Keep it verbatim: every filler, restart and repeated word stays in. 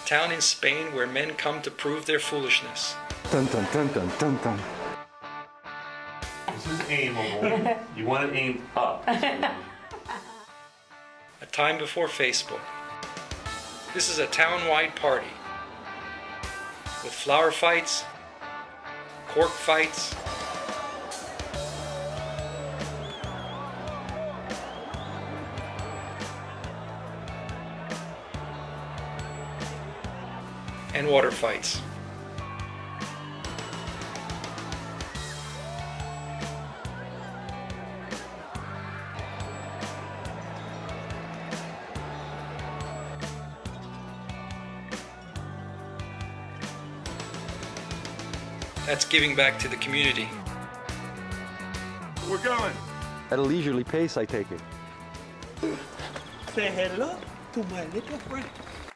town in Spain where men come to prove their foolishness. Dun, dun, dun, dun, dun, dun. This is aimable. You want to aim up. A time before Facebook. This is a town-wide party with flower fights, cork fights, and water fights. That's giving back to the community. We're going. At a leisurely pace, I take it. Say hello to my little friend.